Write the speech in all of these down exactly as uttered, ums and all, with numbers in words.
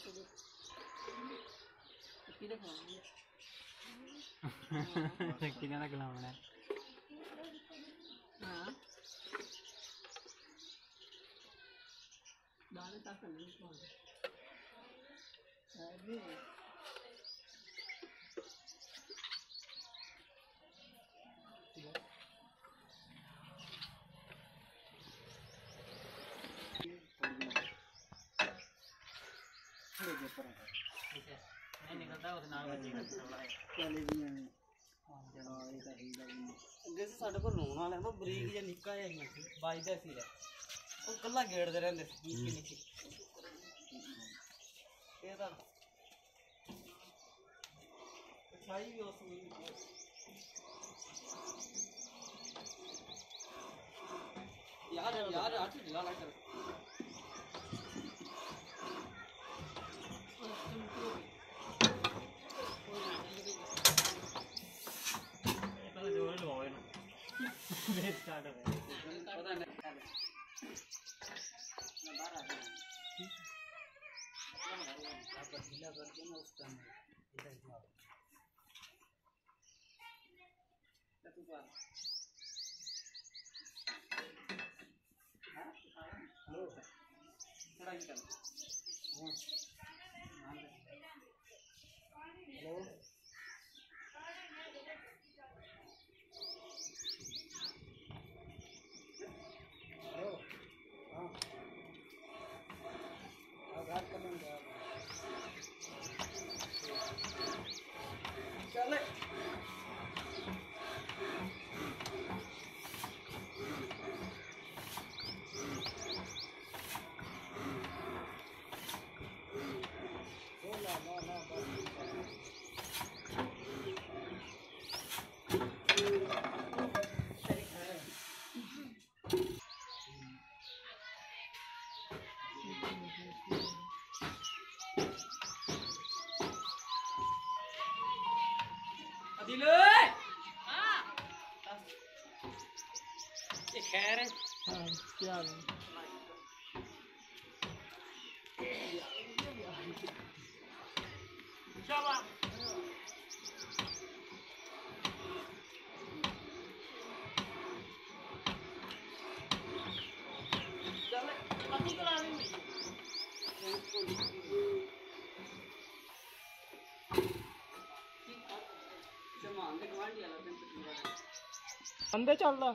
चक्की ने खिलाना है। हाँ दाल तक नहीं खाना अभी नहीं निकलता उस नाल बजेगा चले भी नहीं हां ये तो हीला जैसे साडे को रोण वाला है ना बरीक या निक्का या बाई दा सी है ओ कल्ला गेड़दे रहंदे निक्की निक्की ये तो छाई भी उस यार यार आठ ढिला ना कर जोर लगाओ ना बेस स्टार्ट हो गया पता नहीं मैं बाहर आ गया ठीक आप ढीला करके ना उस टाइम इधर जाओ तू बात हां हेलो थोड़ा निकल हां हेलो चले दिलोय हां ये खैर है हां क्या है शाबा चले पति को लाने में अंदर चल रहा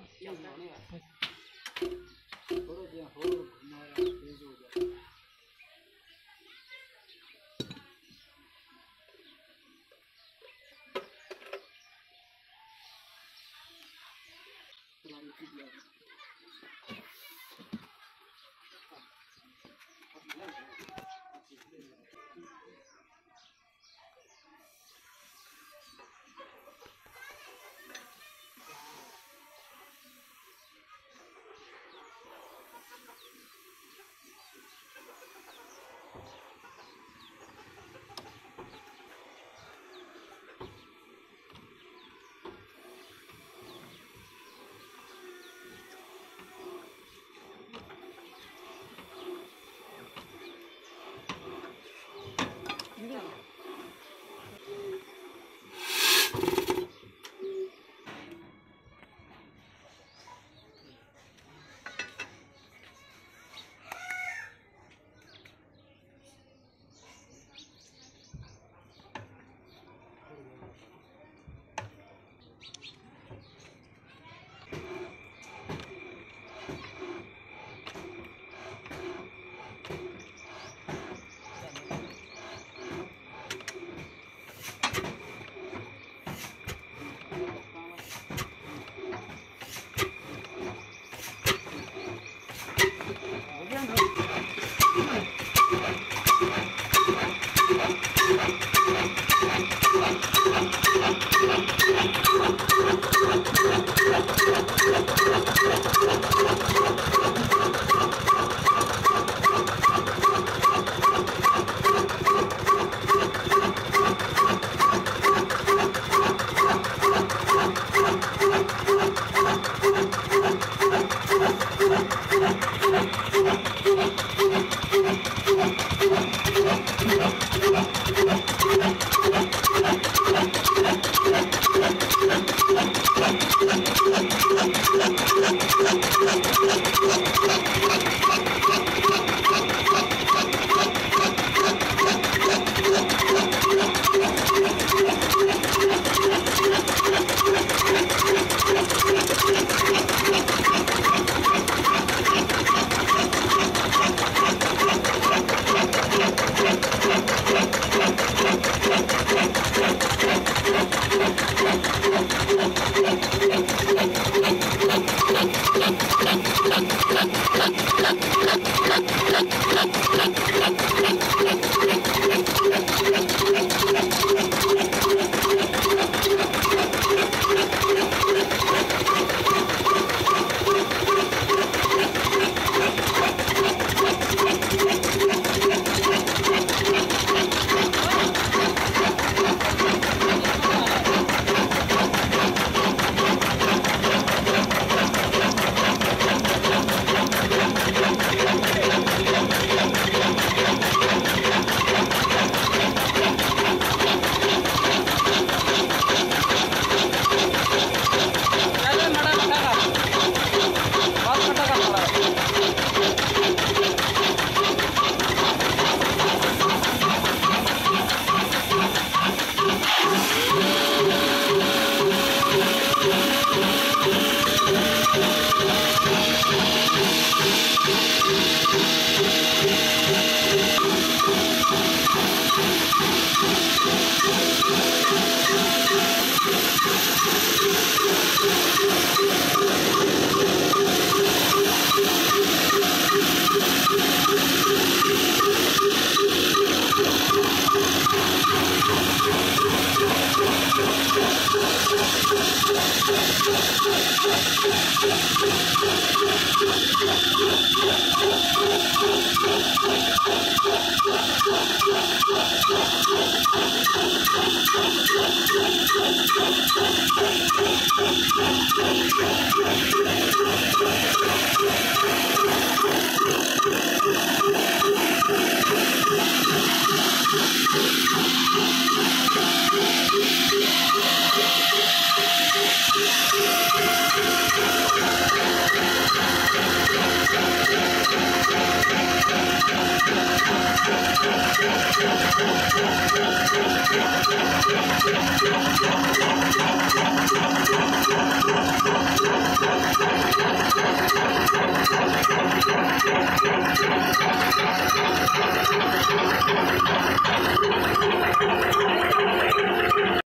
Thank you.